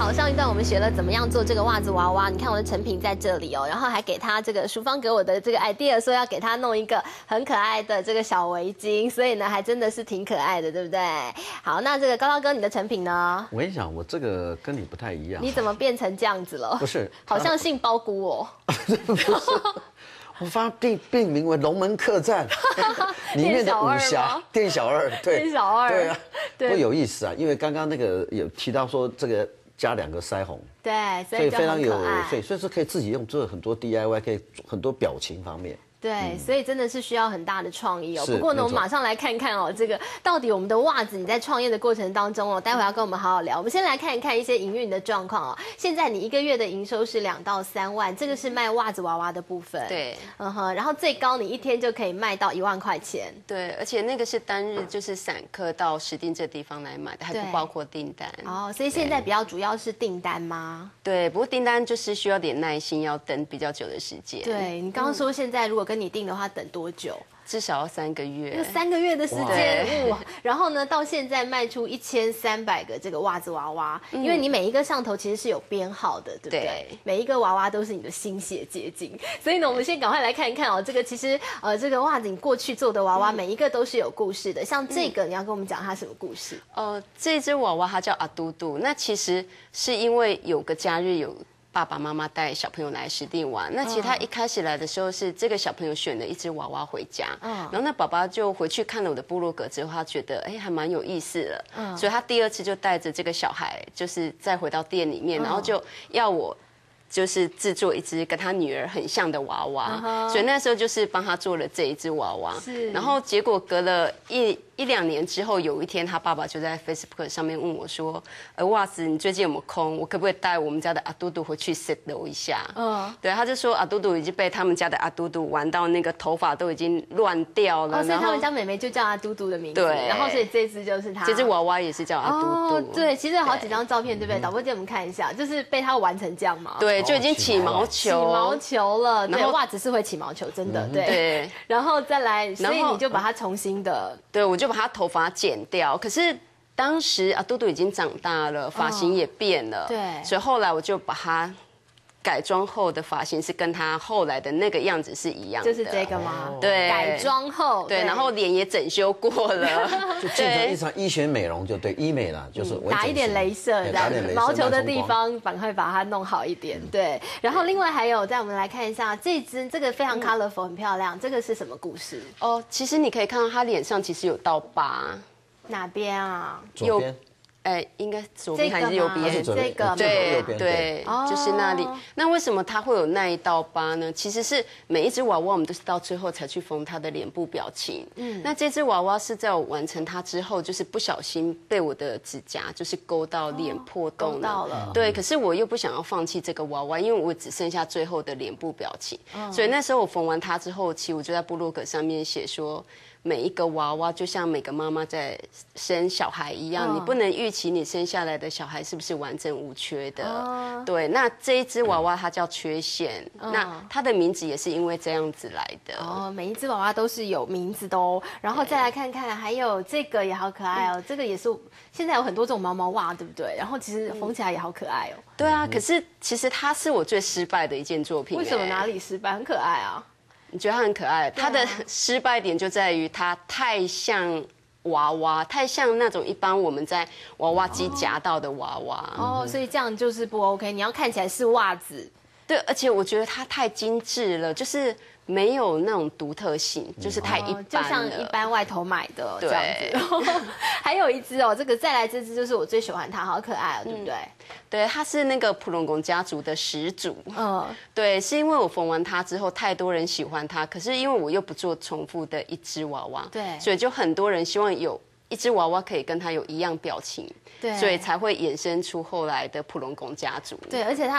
好，上一段我们学了怎么样做这个袜子娃娃，你看我的成品在这里哦，然后还给他这个淑芳给我的这个 idea， 说要给他弄一个很可爱的这个小围巾，所以呢还真的是挺可爱的，对不对？好，那这个高高哥你的成品呢？ 我跟你讲，我这个跟你不太一样。 你怎么变成这样子了？ 不是， 好像杏鲍菇哦。 不是，我发命名为龙门客栈里面的武侠店小二，对， 店小二， 对啊，不有意思啊，因为刚刚那个有提到说这个加2个腮红， 对， 所以非常有， 所以所以是可以自己用做很多 DIY， 可以很多表情方面。 对，所以真的是需要很大的创意哦。不过呢，我们马上来看看哦，这个到底我们的袜子你在创业的过程当中哦，待会要跟我们好好聊。我们先来看一看一些营运的状况哦。现在你1个月的营收是2到3万，这个是卖袜子娃娃的部分。 对， 然后最高你1天就可以卖到1万块钱。 对，而且那个是单日就是散客到石碇这地方来买的，还不包括订单。 哦，所以现在比较主要是订单吗？ 对，不过订单就是需要点耐心，要等比较久的时间。 对，你刚刚说现在如果跟你订的话，等多久？ 至少要3个月， 有3个月的时间。哇！然后呢，到现在卖出1300个这个袜子娃娃，因为你每一个上头其实是有编号的，对不对？每一个娃娃都是你的心血结晶，所以呢，我们先赶快来看一看哦。这个其实这个袜子你过去做的娃娃，每一个都是有故事的。像这个，你要跟我们讲它什么故事？ 这只娃娃它叫阿嘟嘟，那其实是因为有个假日有爸爸妈妈带小朋友来石碇玩，那其实他一开始来的时候是这个小朋友选了一只娃娃回家，然后那爸爸就回去看了我的部落格之后，他觉得还蛮有意思的，所以他第2次就带着这个小孩，就是再回到店里面，然后就要我就是制作一只跟他女儿很像的娃娃，所以那时候就是帮他做了这一只娃娃，然后结果隔了1、2年之后，有一天他爸爸就在 Facebook 上面问我说：“袜子，你最近有没有空？我可不可以带我们家的阿嘟嘟回去 set 一下？”对，他就说阿嘟嘟已经被他们家的阿嘟嘟玩到那个头发都已经乱掉了， 所以他们家妹妹就叫阿嘟嘟的名字， 对， 然后所以这只就是他， 这只娃娃也是叫阿嘟嘟。 对，其实有好几张照片，对不对？导播借我们看一下，就是被他玩成这样嘛。 对，就已经起毛球了。对，袜子是会起毛球，真的。对，然后再来，所以你就把它重新的， 对，我就把它头发剪掉。可是当时阿嘟嘟已经长大了，发型也变了， 对， 所以后来我就把它改装后的发型是跟他后来的那个样子是一样的， 就是这个吗？ 对， 改装后， 对，然后脸也整修过了， 就进成一场医学美容，就对医美啦，就是打一点镭射，打毛球的地方赶快把它弄好一点，对。然后另外还有，再我们来看一下这个非常 colorful 很漂亮，这个是什么故事？ 其实你可以看到他脸上其实有道疤， 哪边啊？ 左边。 应该左边还是右边？ 这个对，就是那里。那为什么它会有那一道疤呢？其实是每一只娃娃我们都是到最后才去缝它的脸部表情。那这只娃娃是在我完成它之后，就是不小心被我的指甲就是勾到脸破洞了。对，可是我又不想要放弃这个娃娃，因为我只剩下最后的脸部表情。所以那时候我缝完它之后，其实我就在部落格上面写说，每一个娃娃就像每个妈妈在生小孩一样，你不能预期你生下来的小孩是不是完整无缺的。对，那这一只娃娃它叫缺陷，那它的名字也是因为这样子来的。 每一只娃娃都是有名字的哦。然后再来看看，还有这个也好可爱哦，这个也是现在有很多这种毛毛袜，对不对？然后其实缝起来也好可爱哦。 对啊，可是其实它是我最失败的一件作品。 为什么哪里失败？很可爱啊。 你觉得它很可爱？它的失败点就在于它太像娃娃，太像那种一般我们在娃娃机夹到的娃娃。 所以这样就是不 OK。你要看起来是袜子。 对，而且我觉得它太精致了，就是没有那种独特性，就是太一般了， 就像一般外头买的这样子。还有一只这个再来这只就是我最喜欢它，好可爱对不对？ 对，它是那个普隆宫家族的始祖。对，是因为我缝完它之后，太多人喜欢它，可是因为我又不做重复的一只娃娃， 对， 所以就很多人希望有一只娃娃可以跟它有一样表情，对，所以才会衍生出后来的普隆宫家族。 对，而且它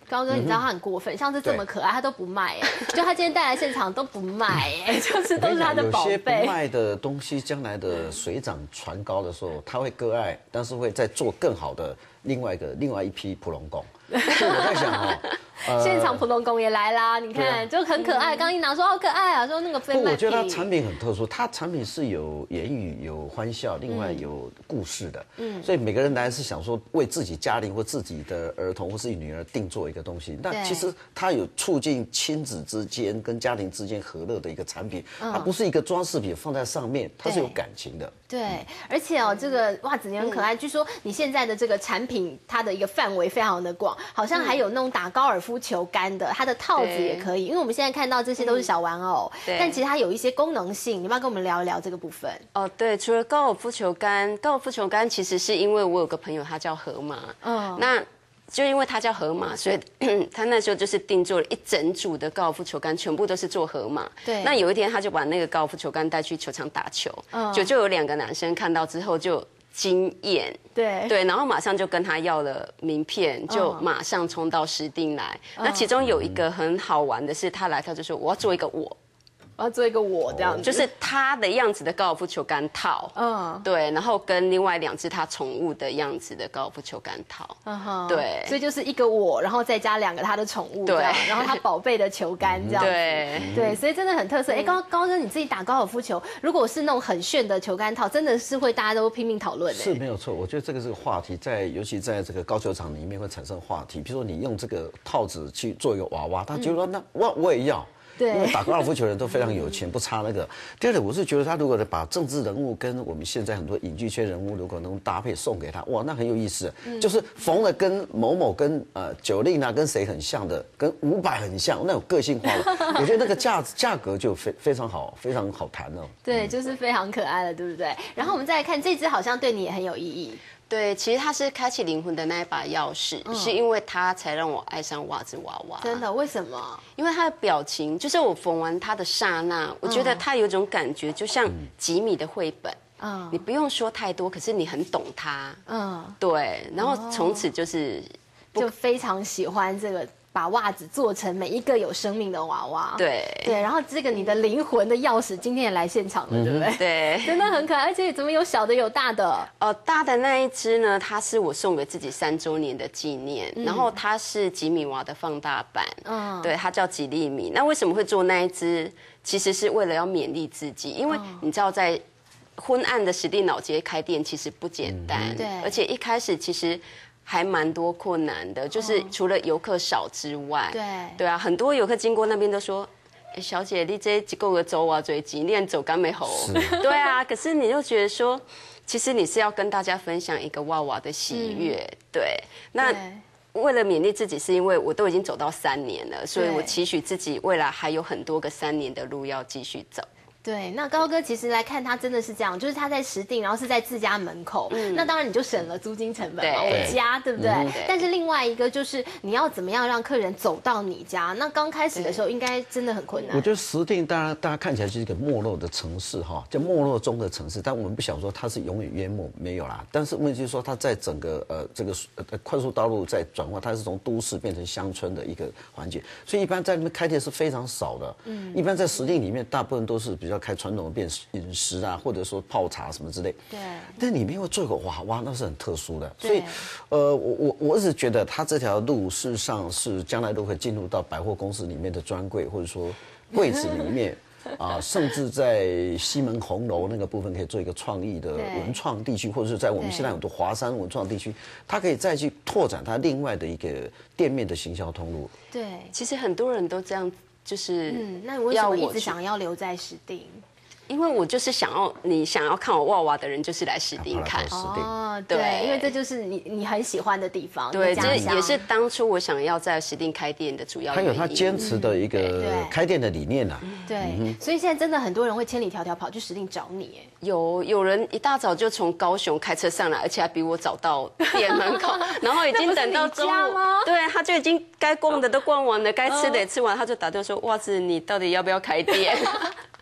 高哥，你知道他很过分，像是这么可爱，他都不卖，就他今天带来现场都不卖，就是都是他的宝贝。 有些不卖的东西，将来的水涨船高的时候，他会割爱，但是会再做更好的另外一批普龙宫。所以我在想现场普龙宫也来啦，你看就很可爱。刚一拿说好可爱啊，说那个非卖品。 我觉得它产品很特殊，它产品是有言语、有欢笑，另外有故事的。所以每个人来是想说为自己家庭或自己的儿童或自己女儿定做一个东西。那其实它有促进亲子之间跟家庭之间和乐的一个产品，它不是一个装饰品放在上面，它是有感情的。 对，而且这个袜子也很可爱。据说你现在的这个产品，它的一个范围非常的广，好像还有那种打高尔夫球杆的，它的套子也可以。因为我们现在看到这些都是小玩偶，但其实它有一些功能性。你要不要跟我们聊一聊这个部分？ 哦，对，除了高尔夫球杆其实是因为我有个朋友，他叫河马，那就因为他叫河马，所以他那时候就是定做了一整组的高尔夫球杆，全部都是做河马。 对。 那有一天他就把那个高尔夫球杆带去球场打球，就有2个男生看到之后就惊艳。对，然后马上就跟他要了名片，就马上冲到石碇来。那其中有一个很好玩的是，他来他就说我要做一个我要做一个这样子， 就是他的样子的高尔夫球杆套，对，然后跟另外2只他宠物的样子的高尔夫球杆套，对， 所以就是一个然后再加2个他的宠物，对，然后他宝贝的球杆这样子，对，所以真的很特色。高哥你自己打高尔夫球，如果是那种很炫的球杆套，真的是会大家都拼命讨论。 是没有错，我觉得这个是个话题，尤其在这个高球场里面会产生话题。比如说你用这个套子去做一个娃娃，他觉得说那我也要。对，因为打高尔夫球的人都非常有钱，不差那个。第二点，我是觉得他如果把政治人物跟我们现在很多影剧圈人物如果能搭配送给他，哇，那很有意思。就是缝了跟某某跟九令啊跟谁很像的，跟500很像，那种个性化的，我觉得那个价格就非常好，非常好谈哦。 对，就是非常可爱了，对不对？然后我们再来看这只，好像对你也很有意义。 对，其实它是开启灵魂的那一把钥匙，是因为它才让我爱上袜子娃娃。 真的？为什么？ 因为它的表情，就是我缝完它的刹那，我觉得它有一种感觉，就像吉米的绘本。你不用说太多，可是你很懂它。对，然后从此就非常喜欢这个。把袜子做成每一个有生命的娃娃，对，然后这个你的灵魂的钥匙今天也来现场了，对不对？ 对， 真的很可爱，而且怎么有小的有大的？ 大的那一只呢，它是我送给自己3周年的纪念，然后它是吉米娃的放大版，对，它叫吉利米。那为什么会做那一只？其实是为了要勉励自己，因为你知道在昏暗的石碇老街开店其实不简单，对，而且一开始其实。还蛮多困难的，就是除了游客少之外，对啊，很多游客经过那边都说，小姐，你这一个走啊最近，你走干没好？对啊，可是你又觉得说，其实你是要跟大家分享一个娃娃的喜悦，对，那。为了勉励自己，是因为我都已经走到3年了，所以我期许自己未来还有很多个3年的路要继续走。 对，那高哥其实来看他真的是这样，就是他在石碇，然后是在自家门口，那当然你就省了租金成本嘛，我家对不对？但是另外一个就是你要怎么样让客人走到你家？那刚开始的时候应该真的很困难。 我觉得石碇大家看起来就是一个没落的城市哈，叫没落中的城市，但我们不想说它是永远淹没，没有啦。但是问题就是说它在整个这个快速道路在转换，它是从都市变成乡村的一个环节，所以一般在那边开店是非常少的。一般在石碇里面，大部分都是比较开传统的饮食啊，或者说泡茶什么之类。对。但里面会做一个娃娃，那是很特殊的。所以，我一直觉得它这条路事实上是将来都会进入到百货公司里面的专柜，或者说柜子里面。甚至在西门红楼那个部分可以做一个创意的文创地区，或者是在我们现在有的华山文创地区，它可以再去拓展它另外的一个店面的行销通路。 对， 其实很多人都这样，就是那你为什么一直想要留在石碇？ 因为我就是想要看我娃娃的人，就是来石碇看。 对，因为这就是你很喜欢的地方。 对，这也是当初我想要在石碇开店的主要原因。 他有他坚持的一个开店的理念啊。 对，所以现在真的很多人会千里迢迢跑去石碇找你。 有人一大早就从高雄开车上来，而且还比我早到店门口，然后已经等到中午。对，他就已经该逛的都逛完了，该吃的也吃完，他就打电话说：“袜子，你到底要不要开店？”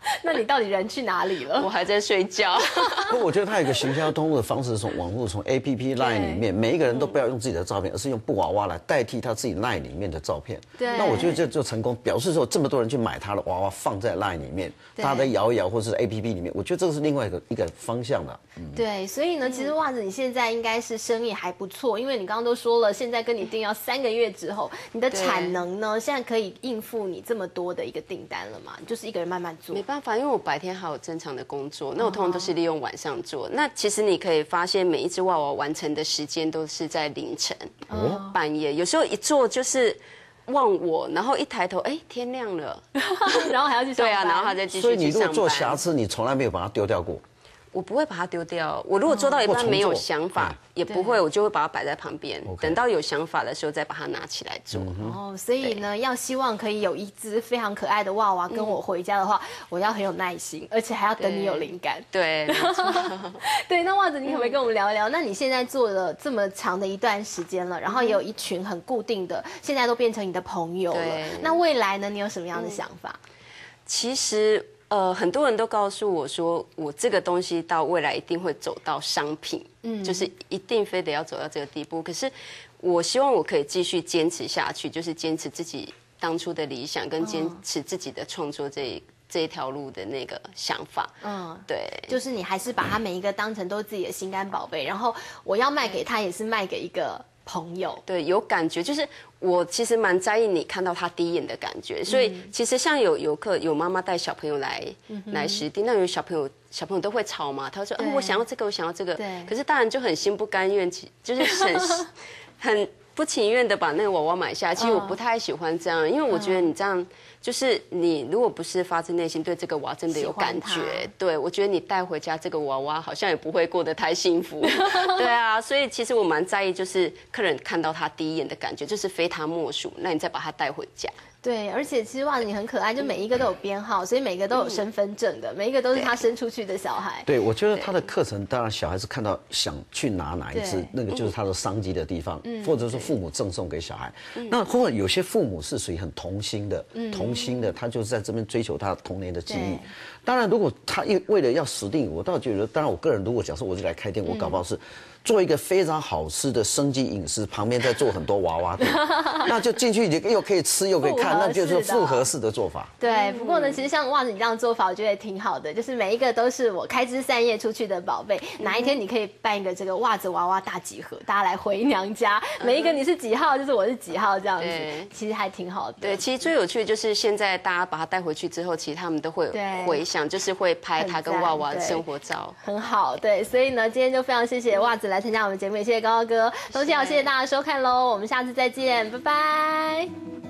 那你到底人去哪里了？ 我还在睡觉。 不过我觉得它有一个行销通路的方式，从网络、从 APP Line 里面，每一个人都不要用自己的照片，而是用布娃娃来代替他自己 Line 里面的照片。 对。 那我觉得这就成功，表示说这么多人去买他的娃娃放在 Line 里面，大家在摇一摇或者是 APP 里面，我觉得这个是另外一个方向的。 对，所以呢，其实袜子你现在应该是生意还不错，因为你刚刚都说了，现在跟你订要3个月之后，你的产能呢，现在可以应付你这么多的一个订单了嘛？你就是一个人慢慢做。 没办法，因为我白天还有正常的工作，那我通常都是利用晚上做。那其实你可以发现，每一只娃娃完成的时间都是在凌晨、半夜，有时候一做就是忘我，然后一抬头，哎，天亮了， 然后还要去上班。 对啊，然后还在继续去上班。 所以你如果做瑕疵，你从来没有把它丢掉过。 我不会把它丢掉。我如果做到一半没有想法，也不会，我就会把它摆在旁边，等到有想法的时候再把它拿起来做。 哦，所以呢，要希望可以有一只非常可爱的娃娃跟我回家的话，我要很有耐心，而且还要等你有灵感。 对， 对。那袜子，你可不可以跟我们聊一聊？那你现在做了这么长的一段时间了，然后也有一群很固定的，现在都变成你的朋友了。那未来呢，你有什么样的想法？ 其实。很多人都告诉我说，我这个东西到未来一定会走到商品，就是一定非得要走到这个地步。可是我希望我可以继续坚持下去，就是坚持自己当初的理想，跟坚持自己的创作这一条路的那个想法。对， 就是你还是把它每一个当成都是自己的心肝宝贝，然后我要卖给他，也是卖给一个朋友。 对，有感觉，就是我其实蛮在意你看到他第一眼的感觉，所以其实像有妈妈带小朋友来实地，那有小朋友都会吵嘛，他说我想要这个，我想要这个，可是大人就很心不甘愿，就是很不情愿的把那个娃娃买下。其实我不太喜欢这样，因为我觉得你这样。就是你如果不是发自内心对这个娃真的有感觉，对，我觉得你带回家这个娃娃好像也不会过得太幸福。对啊，所以其实我蛮在意，就是客人看到他第一眼的感觉，就是非他莫属，那你再把他带回家。 对，而且其实袜子你很可爱，就每一个都有编号，所以每个都有身份证的，每一个都是他生出去的小孩。 对，我觉得他的课程，当然小孩子看到想去拿哪一只，那个就是他的商机的地方，或者说父母赠送给小孩。那或者有些父母是属于很童心的，他就是在这边追求他童年的记忆。当然，如果他为了要实定，我倒觉得，当然我个人如果假设我就来开店，我搞不好是做一个非常好吃的生机饮食，旁边再做很多娃娃店，那就进去又可以吃又可以看，那就是复合式的做法。 对，不过呢，其实像袜子你这样做法，我觉得也挺好的，就是每一个都是我开枝散叶出去的宝贝。哪一天你可以办一个这个袜子娃娃大集合，大家来回娘家，每一个你是几号，就是我是几号这样子，其实还挺好的。 对，其实最有趣的就是现在大家把它带回去之后，其实他们都会回想，就是会拍他跟娃娃的生活照， 很好。对，所以呢，今天就非常谢谢袜子来参加我们节目，也谢谢高高哥，同时也谢谢大家收看喽，我们下次再见，拜拜。